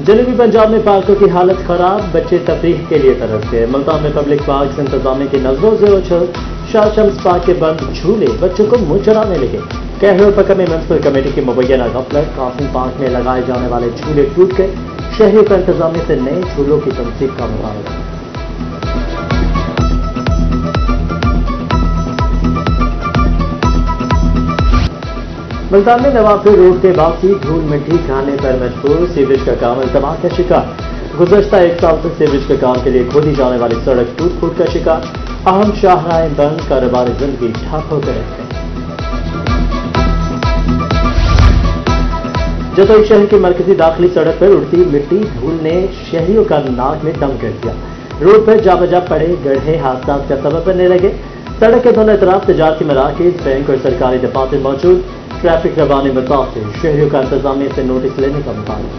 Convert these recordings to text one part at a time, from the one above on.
جنوبی پنجاب میں پارکوں کی حالت خراب، بچے تفریح کے لیے ترس گئے۔ ملتان میں پبلک پارکس انتظامیہ کی نظروں زیر و چھل، شاہ شمس پارک کے بند جھولے بچوں کو منہ چڑھانے لگے۔ کہر پکا میں میونسپل کمیٹی کی مبینہ غفلت، قاسم پارک میں لگائے جانے والے جھولے ٹوٹ گئے، شہریوں کا انتظامیہ سے نئے جھولوں کی تنصیب کا مطالبہ۔ ملتان میں نوافر روڈ کے باقی دھول مٹی کھانے پر مجبور، سیوریج کا کام التوا کا شکار۔ گزشتہ ایک سال سے سیوریج کے کام کے لیے کھودی جانے والی سڑک ٹوٹ پھوٹ کا شکار، اہم شاہراہیں بند، کاروبار زندگی ٹھپ ہو کر رہ گئی۔ جتوئی شہر کی مرکزی داخلی سڑک پر اڑتی مٹی دھول نے شہریوں کا ناک میں دم کر دیا۔ روڈ پر جا بجا پڑے گڑھے حادثات کا سبب بننے لگے۔ سڑک کے دونوں اطراف تجارتی مراکز، بینک اور سرکاری دفاتر موجود، ٹریفک روانی متاثر، شہریوں کا انتظامیہ سے نوٹس لینے کا مطالبہ۔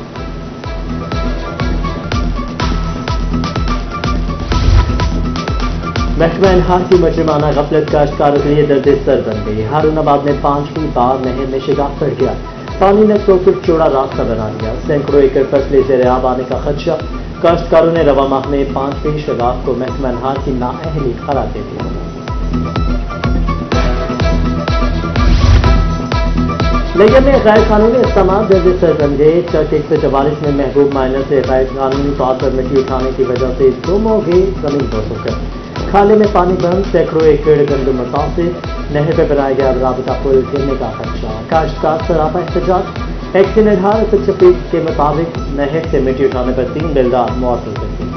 محکمہ انہار کی مجرمانہ غفلت کاشتکاروں کے لیے درد سر بن گئی۔ ہارون آباد میں 5ویں بار نہر میں شگاف پڑ گیا، پانی نے 100 فٹ چوڑا راستہ بنا دیا، سینکڑوں ایکڑ فصلیں زیر آب آنے کا خدشہ۔ کاشتکاروں نے رواں ماہ میں 5ویں شگاف کو محکمہ انہار کی نااہلی قرار دے دیا۔ لیگر میں غیر قانونی استعمال درد سر بن گئے۔ چک 144 میں محبوب مائنر سے غیر قانونی طور پر مٹی اٹھانے کی وجہ سے گم ہو گئی زمین بوسوں کر، کھالے میں پانی بند، سینکڑوں ایکڑ گندم متاثر، نہر پہ بنایا گیا رابطہ پل گرنے کا خدشہ۔ کاشتکار سراپا احتجاج، ایکشن انہار سچپیٹ کے مطابق نہر سے مٹی اٹھانے پر 3 بلدار معطل کر دیے۔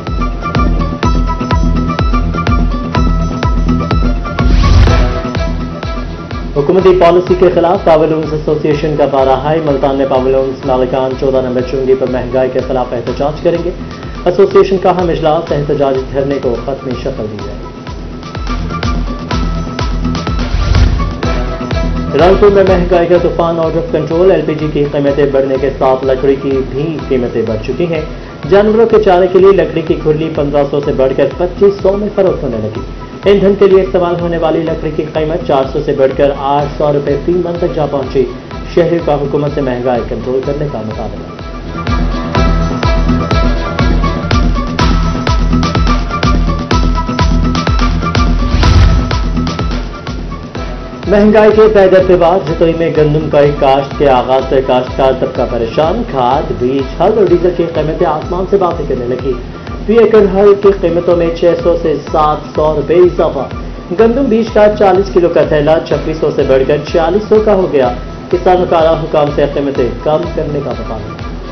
حکومتی پالیسی کے خلاف پاولونز ایسوسی ایشن کا پارہ ہائی۔ ملتان میں پاولونز مالکان 14 نمبر چنگی پر مہنگائی کے خلاف احتجاج کریں گے۔ ایسوسی ایشن کا اہم اجلاس، احتجاجی دھرنے کو حتمی شکل دی جائے گی۔ رنگپور میں مہنگائی کا طوفان out of control, L P G کی قیمتیں بڑھنے کے ساتھ لکڑی کی بھی قیمتیں بڑھ چکی ہیں۔ جانوروں کے چارے کے لیے لکڑی کی کھرلی 1500 سے بڑھ کر 2500 میں فروخت ہونے لگی۔ ایندھن کے لیے استعمال ہونے والی لکڑی کی قیمت 400 سے بڑھ کر 800 روپے فی من تک جا پہنچی۔ شہریوں کا حکومت سے مہنگائی کنٹرول کرنے کا مطالبہ۔ مہنگائی کے پیدر کے بعد جتوئی میں گندم کا کاشت کے آغاز سے کاشتکار طبقہ پریشان، کھاد، بیج، ہل اور ڈیزل کی قیمتیں آسمان سے باتیں کرنے لگی۔ فی ایکڑ ہل کی قیمتوں میں 600 سے 700 روپے اضافہ۔ گندم بیج کا 40 کلو کا تھیلا 2600 سے بڑھ کر 4600 کا ہو گیا۔ کسانوں کا اعلیٰ حکام سے قیمتیں کم کرنے کا مطالبہ۔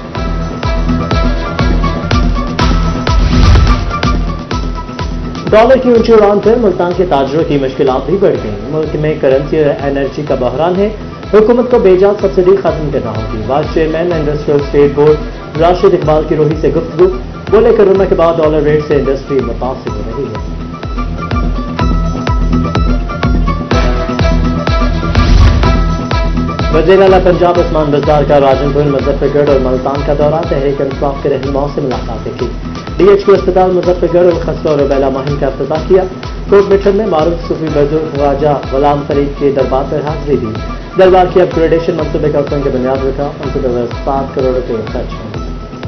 ڈالر کی اونچی اڑان پر ملتان کے تاجروں کی مشکلات بھی بڑھ گئیں۔ ملک میں کرنسی اور انرجی کا بحران ہے، حکومت کو بے جا سبسڈی ختم کرنا ہوگی۔ Vice chairman industrial estate board Rashid Iqbal کی روحی سے گفتگو، بولے کورونا کے بعد ڈالر ریٹ سے انڈسٹری متاثر ہو رہی ہے۔ وزیر اعلیٰ پنجاب عثمان بزدار کا راجن پور، مظفر گڑھ اور ملتان کا دورہ، تحریک انصاف کے رہنماؤں سے ملاقاتیں کی۔ ڈی ایچ کیو اسپتال مظفر گڑھ اور خصوصا اور روبیلا مہم کا افتتاح کیا۔ کوٹ مٹھن میں معروف صوفی بزرگ خواجہ غلام فرید کے دربار پر حاضری دی۔ دربار کی اپ گریڈیشن منصوبے کا حکم کے بنیاد رکھا، منصوبے پر 7 کروڑ روپے خرچ ہوں۔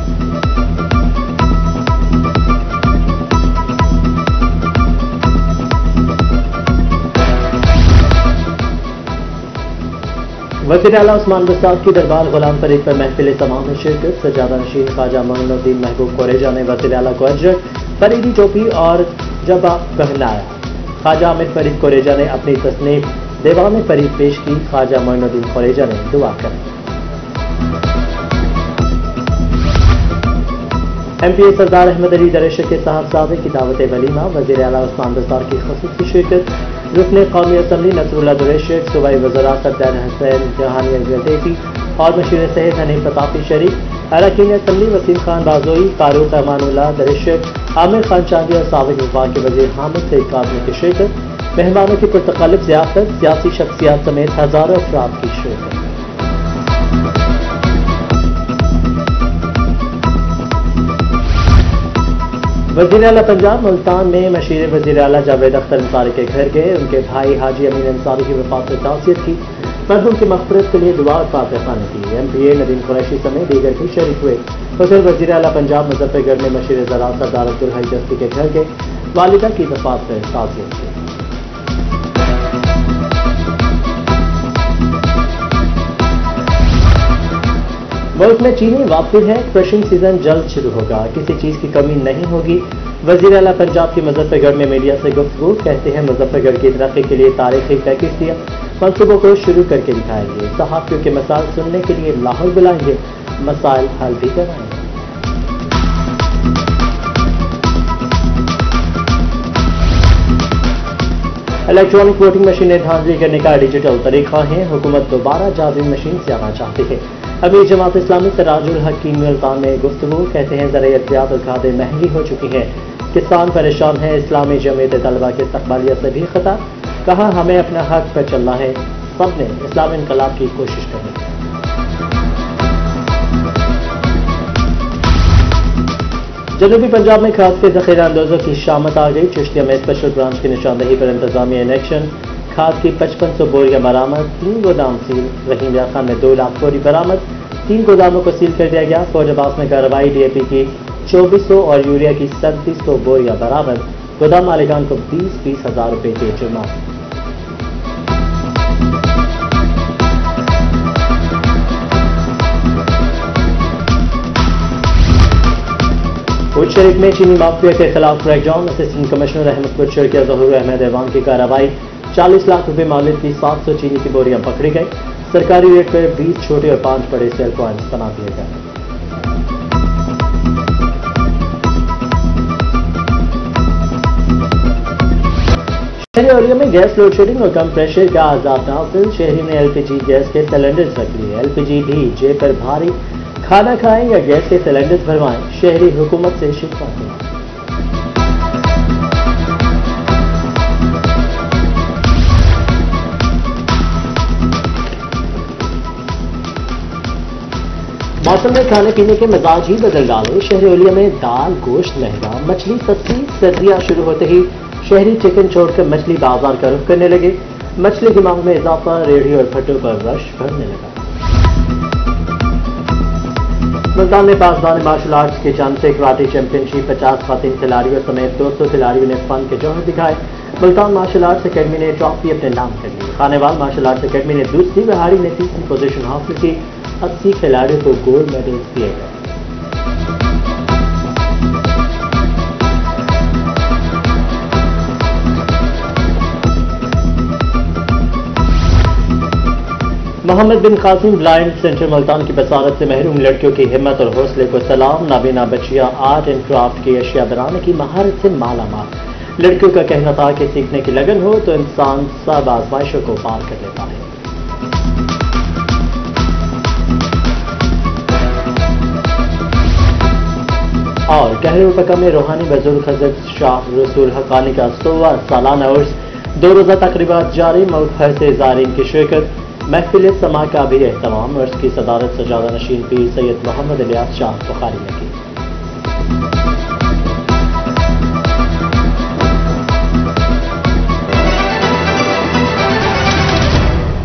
وزیر اعلیٰ عثمان بزدار کی دربار غلام فرید پر محفل سماع میں شرکت، سجادہ نشین خواجہ معین الدین محبوب قریجہ نے وزیر اعلیٰ کو اجرت، فریدی ٹوپی اور جبہ پہنایا۔ خواجہ عامر فرید قریجہ نے اپنی تصنیف دیوان فرید پیش کی، خواجہ معین الدین قریجہ نے دعا کری۔ ایم پی اے سردار احمد علی درشق کے صاحبزادے کی دعوت ولیمہ، وزیر اعلیٰ عثمان بزدار کی خصوصی شرکت، رکن قومی اسمبلی نصر اللہ درشق، صوبائی وزراء سردار حسین جہانی زیدی اور مشیر صحت حنیف پتافی شریف، اراکین اسمبلی وسیم خان بازوئی، فاروق امان اللہ درشق، عامر خان چاندی اور سابق وفاق کے وزیر حامد سعید کاظمی کی شرکت، مہمانوں کی پرتقالب ضیافت، سیاسی شخصیات سمیت ہزاروں افراد کی شرکت۔ وزیر اعلیٰ پنجاب ملتان میں مشیر وزیر اعلیٰ جاوید اختر انصاری کے گھر گئے، ان کے بھائی حاجی امین انصاری کی وفات سے تعزیت کی۔ मरहूम की मग़फ़िरत के लिए दुआ और फातिहा की। MPA नदीम कुरैशी समेत दीगर भी शरीक हुए। उधर वज़ीर आला पंजाब मुज़फ़्फ़रगढ़ में मशीर ज़राअत सरदार अब्दुल हई दस्ती के घर के वालिदा की वफ़ात पर ताज़ियत की। मुल्क में चीनी वापसी है, क्रशिंग सीजन जल्द शुरू होगा, किसी चीज की कमी नहीं होगी। वज़ीर आला पंजाब की मुज़फ़्फ़रगढ़ में मीडिया से गुफ्तगू, कहते हैं मुज़फ़्फ़रगढ़ की तरक्की के लिए तारीखी पैकेज दिया, मंसूबों को शुरू करके दिखाएंगे, सहाफ़ियों के मसाइल सुनने के लिए लाहौर बुलाएंगे, मसाइल हल भी कराएंगे। इलेक्ट्रॉनिक वोटिंग मशीनें धांधली करने का डिजिटल तरीका है, हुकूमत दोबारा जाबिन मशीन से आना चाहती है। अमीर जमात इस्लामी सिराजुल हक की मुल्तान में गुफ्तगू, कहते हैं ज़राअत और खादें महंगी हो चुकी हैं, किसान परेशान है, इस्लामी जमीयत तलबा के इस्तक़बालियत से भी खता, कहा हमें अपना हक पर चलना है, सब ने इस्लामी इनकलाब की कोशिश करनी है। जनूबी पंजाब में खाद के ज़ख़ीरा अंदोज़ों की शामत आ गई, चिश्तिया में स्पेशल ब्रांच की निशानदही पर इंतजामिया इन एक्शन, खाद की 5500 बोरियां बरामद, 3 गोदाम सील, रहीम या खान में 2 लाख बोरी बरामद, 3 गोदामों को सील कर दिया गया। फौजाबाद में कार्रवाई, DAP की 2400 और यूरिया की 3700 बोरियां बरामद, गोदाम मालिकान को 20-20 हज़ार रुपये के जुर्माना। कोट शरीफ में चीनी माफिया के खिलाफ crackdown, assistant commissioner Ahmad Kuchar के ज़हूर अहमद ऐवान की कार्रवाई, 40 लाख रुपए मालिक की 700 चीनी की बोरियां पकड़ी गई, सरकारी रेट पर 20 छोटे और 5 बड़े सेल पॉइंट्स बना दिए गए। शहरी एरिया में गैस लोड शेडिंग और कम प्रेशर का आजाद नाफिल, शहरी ने LPG गैस के सिलेंडर्स रख लिए, LPG भी जेब पर भारी, खाना खाएं या गैस के सिलेंडर्स भरवाएं, शहरी हुकूमत से शिकवा की। मौसम में खाने पीने के मिजाज ही बदल डाले, शहरी एरिया में दाल गोश्त महंगा, मछली सस्ती, सर्दियां शुरू होते ही शहरी चिकन छोड़कर मछली बाजार का रुख करने लगे, मछली की मांग में इजाफा, रेहड़ी और भट्टों पर रश बढ़ने लगा। मुल्तान में पासबान मार्शल आर्ट्स के चांसे कराटे चैंपियनशिप, 50 खातिन खिलाड़ियों समेत 200 खिलाड़ियों ने फन के जौहर दिखाए। मुल्तान मार्शल आर्ट्स अकेडमी ने ट्रॉफी अपने नाम कर ली, खानेवाल मार्शल आर्ट्स अकेडमी ने दूसरी, बिहारी ने तीसरी पोजीशन हासिल की, 80 खिलाड़ियों को गोल्ड मेडल्स दिए गए। मोहम्मद बिन कासिम ब्लाइंड सेंटर मुल्तान की बसारत से महरूम लड़कियों की हिम्मत और हौसले को सलाम, नाबीना बच्चियां आर्ट एंड क्राफ्ट की अशिया बनाने की महारत से माला माल। लड़कियों का कहना था कि सीखने की लगन हो तो इंसान सब आजमाइशों को पार कर लेता है। और कहरुपका में रूहानी बुजुर्ग हज़रत शाह रसूल हक़ानी का 100वां सालाना उर्स, 2 रोज़ा तकरीबात जारी, मुल्क भर से ज़ायरीन की शिरकत, महफिल समा का भी एहतमाम। उर्स की सदारत सजादा नशीन पीर सैयद मोहम्मद इलियास शाह बुखारी ने की।